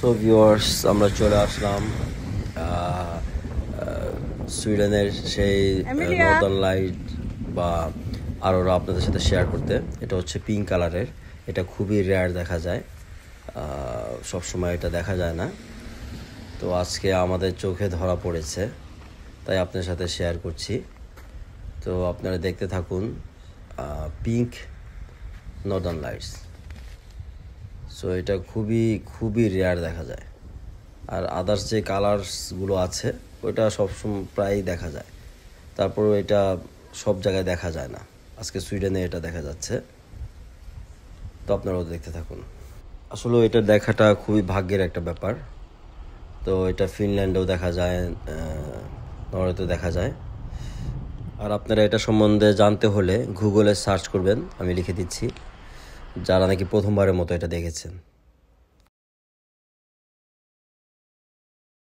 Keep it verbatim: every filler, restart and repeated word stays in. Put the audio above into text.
So viewers, আমরা চলে আসলাম সুইডেনের সেই নর্দার্ন লাইট বা আরোরা আপনাদের সাথে শেয়ার করতে। এটা হচ্ছে পিঙ্ক কালারের, এটা খুবই রেয়ার দেখা যায়, সব সময় এটা দেখা যায় না। তো আজকে আমাদের চোখে ধরা পড়েছে, তাই আপনাদের সাথে শেয়ার করছি। তো আপনারা দেখতে থাকুন পিঙ্ক নর্দার্ন লাইটস। সো এটা খুবই খুবই রেয়ার দেখা যায়, আর আদার্স যে কালার্সগুলো আছে ওইটা সবসময় প্রায়ই দেখা যায়, তারপর এটা সব জায়গায় দেখা যায় না। আজকে সুইডেনে এটা দেখা যাচ্ছে, তো আপনারাও দেখতে থাকুন। আসলে এটা দেখাটা খুবই ভাগ্যের একটা ব্যাপার। তো এটা ফিনল্যান্ডেও দেখা যায়, নরওয়েতেও দেখা যায়। আর আপনারা এটা সম্বন্ধে জানতে হলে গুগলে সার্চ করবেন, আমি লিখে দিচ্ছি, যারা নাকি প্রথমবারের মতো এটা দেখেছেন।